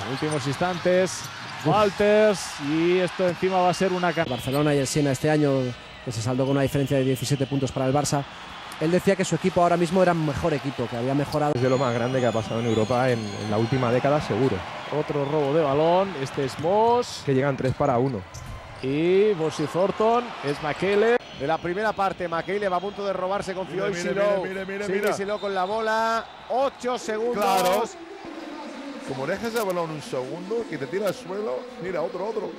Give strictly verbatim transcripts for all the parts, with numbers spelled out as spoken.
Últimos instantes, Walters, y esto encima va a ser una... Barcelona y el Siena este año, que se saldó con una diferencia de diecisiete puntos para el Barça. Él decía que su equipo ahora mismo era un mejor equipo, que había mejorado. Es de lo más grande que ha pasado en Europa en, en la última década, seguro. Otro robo de balón, este es Moss. Que llegan tres para uno. Y Bossy Thornton, es McKayle. De la primera parte, McKayle va a punto de robarse, confió Mira, en mira, Silo. mira, mira, Sigue mira. Silo con la bola. Ocho segundos. Claro. Como dejes el balón un segundo, que te tira al suelo, mira, otro, otro.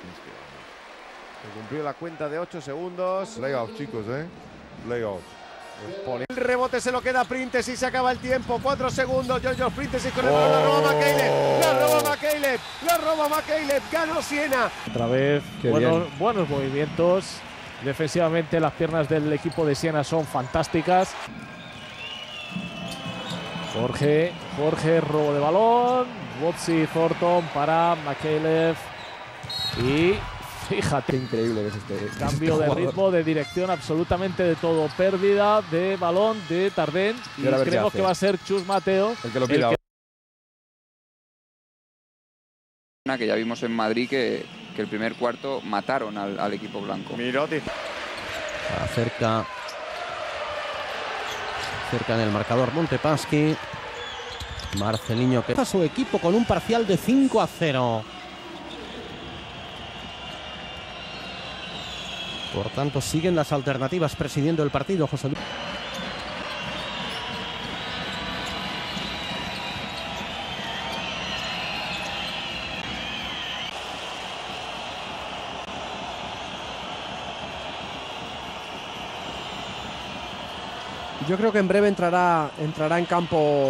Se cumplió la cuenta de ocho segundos. Layout, chicos, eh. Layout. El rebote se lo queda Printez y se acaba el tiempo. Cuatro segundos. Giorgio Printez y con el balón la roba McKayle. La roba McKayle. La roba McKayle. Ganó Siena. Otra vez, Qué buenos, bien. buenos movimientos. Defensivamente las piernas del equipo de Siena son fantásticas. Jorge, Jorge, robo de balón. Bossy Thornton para McKayle. Y fíjate, Qué increíble que es este. cambio este de jugador. ritmo, de dirección, absolutamente de todo. Pérdida de balón de Tardent. Y Y ahora a ver qué creemos hace. que va a ser Chus Mateo El que lo el pida. que que ya vimos en Madrid que, que el primer cuarto mataron al, al equipo blanco. Mirotic. Acerca, cerca en el marcador Montepaschi. Marceliño que a su equipo con un parcial de cinco a cero. Por tanto, siguen las alternativas presidiendo el partido, José Luis. Yo creo que en breve entrará, entrará en campo.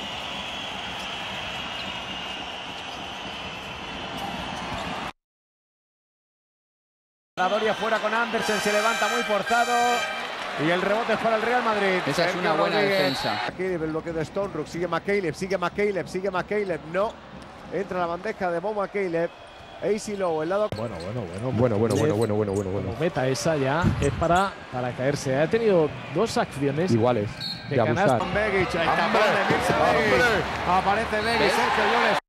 La Doria fuera con Andersen, se levanta muy portado. Y el rebote es para el Real Madrid. Esa es Sergio una buena Rodríguez. defensa. Aquí el bloqueo de Stonerook. Sigue McKayle, sigue McKayle, sigue McKayle. No. Entra la bandeja de Bo McKayle. Easy Low, el lado. Bueno, bueno, bueno. Bueno, bueno, bueno, bueno, bueno, bueno, bueno. Como meta esa ya es para, para caerse. Ha tenido dos acciones Iguales. de De abusar. canasta. Begic, el tapón de Mircea Begic. Aparece Begic, Sergio Llores.